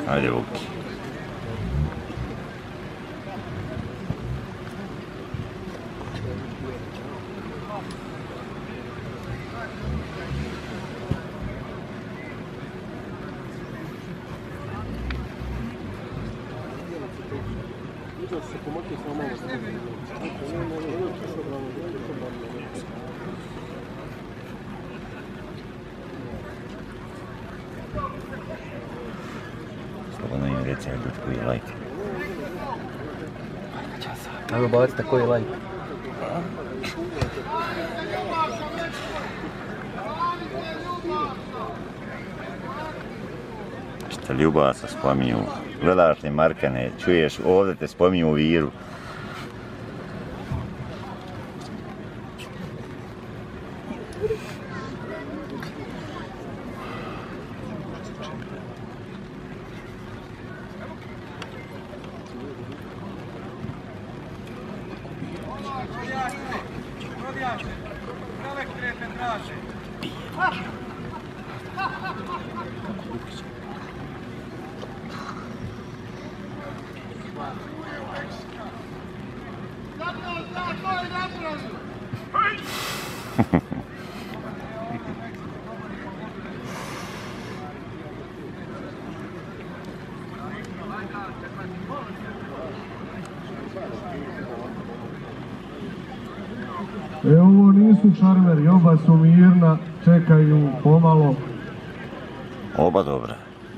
Ajde Vuki. Slobodno im reci koji je like. Ajmo bacite koji je like. Šta ljubaca spominju, gledaš te Markane, čuješ ovdje te spominju u Viru. Ovo nisu šarmeri, oba su mirna, čekaju pomalo. Oba dobra.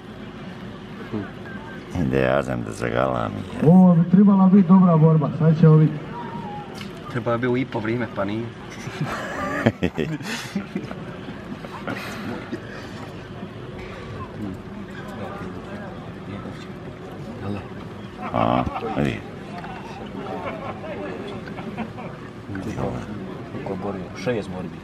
Ide ja znam da zagalami. Ovo bi trebala biti dobra borba, sad ćemo vidjeti. Treba je bilo i po vrijeme, pa nije. A, vidi. Ko je borio? 6 borbi.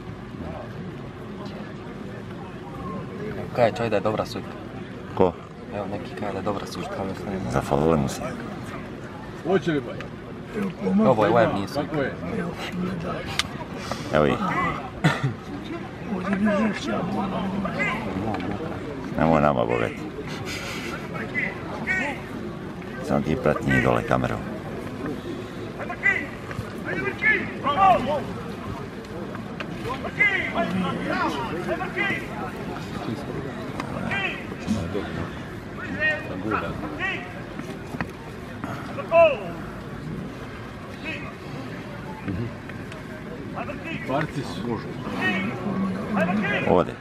Kaj čaj da je dobra suđa? Ko? Evo neki kaj da je dobra suđa, kao što nema. Zafalile mu se. Hoće li baj? Ovo je web nije suđa. Evo ih. Nemoj nama bogati. Samo ti prati njih dole kamerom. Parci su. Ode.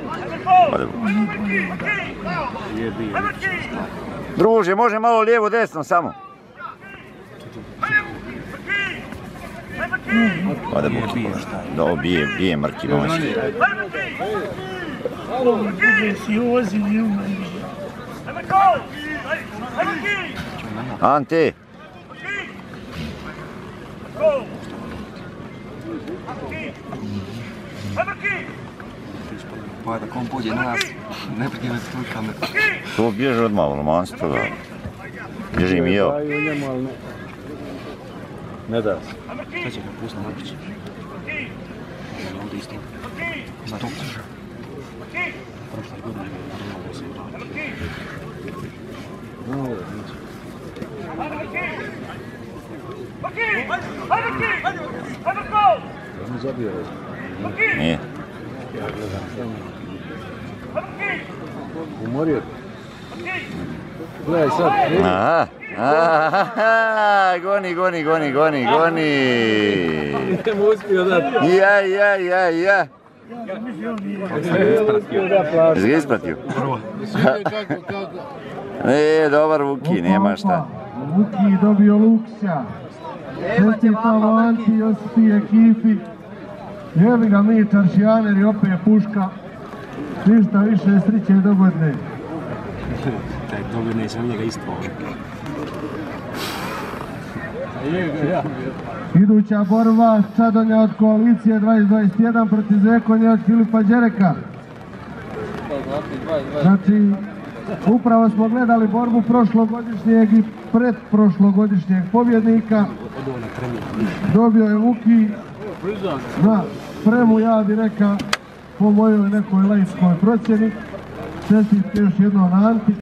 Druže, može malo lijevo desno samo. Ode Vuki. Da, bije Mrki moći. Ante! Pa da kom pođe na nas, ne prikrive se tvoj kamer. To bježe odmah, romanstvo da. Bježim i ja. Ne da se. Sad će ga pustiti na Lukića. Ovdje isto. Na to. Prošla je godina, normalno se Ne zabio je. Nije. Umorio. Gledaj sad. Aha, goni. Nisam uspio dati. Ja. Jesi ga ispratio? Dobar Vuki, nema šta. Vuki dobio Lukića. Čestitamo Anti, Josipi i ekipi. Jebi ga mi čaršijaner i opet puška. Ništa više sriće i dogodne. Taj dogodne sam njega isto. Iduća borba Čadonja od koalicije 2021 protiv Zekonja od Filipa Đereka. Znači, upravo smo gledali borbu prošlogodišnjeg i predprošlogodišnjeg pobjednika. Dobio je Vuki na spremu, ja bi rekao, po mojoj nekoj laičkoj procjeni. Čestitke još jednom na Anti.